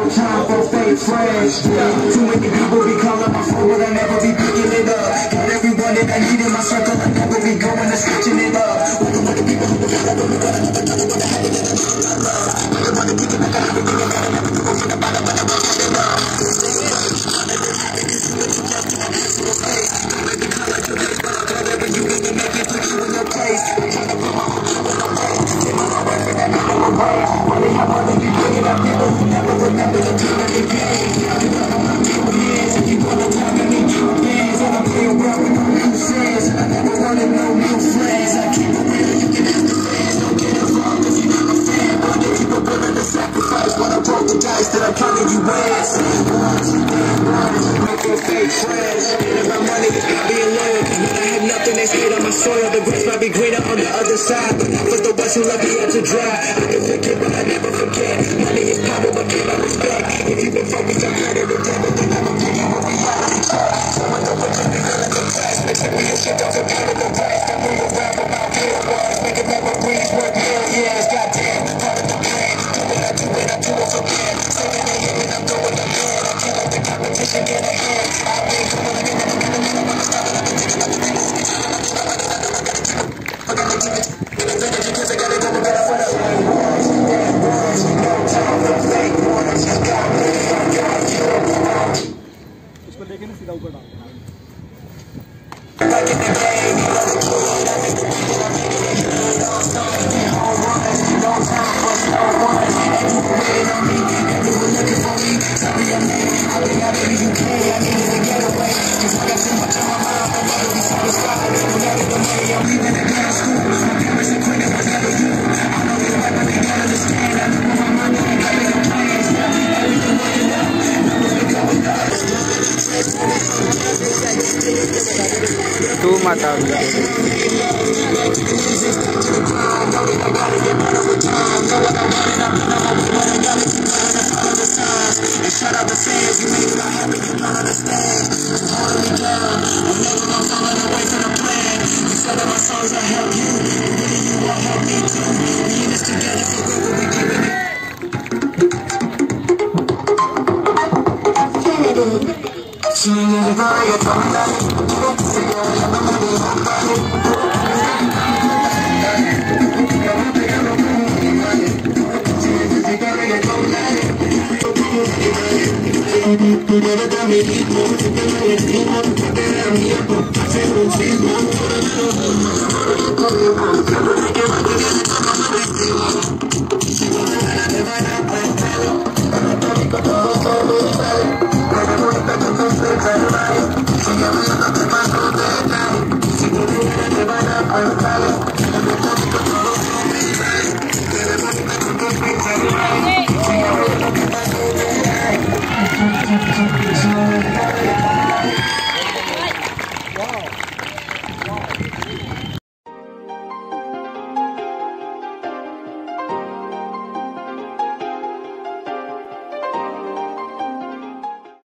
time for fake friends. Too many people be calling my phone, but I never be picking it up. Got everyone that I need in my circle, I never be going and switching it up. The grass might be greener on the other side, but not for the ones who left me up to dry. I can forget, but I never forget. Money is power, but give my respect. If you've been focused on head of the devil, then I will give you a reality check. Someone know what you're feeling in the past, but take me a shit off the beautiful price. Don't move around with my real ones, making memories worth millions. Goddamn, part of the plan. Do what I do it, I do it for them. Saying they hit it, I'm going to bed. I can't let the competition get ahead. I've been going in and I'm gonna stop it. I've been taking up the things. इसको लेके ना सीधा ऊपर डाल तू माता Shut up the fans, you make it all happen, you don't understand. Holding me down, I'm never gonna fall away from the plan. You said that my songs will help you, really you will help me too. Me and this together, so good we'll be giving it. I'm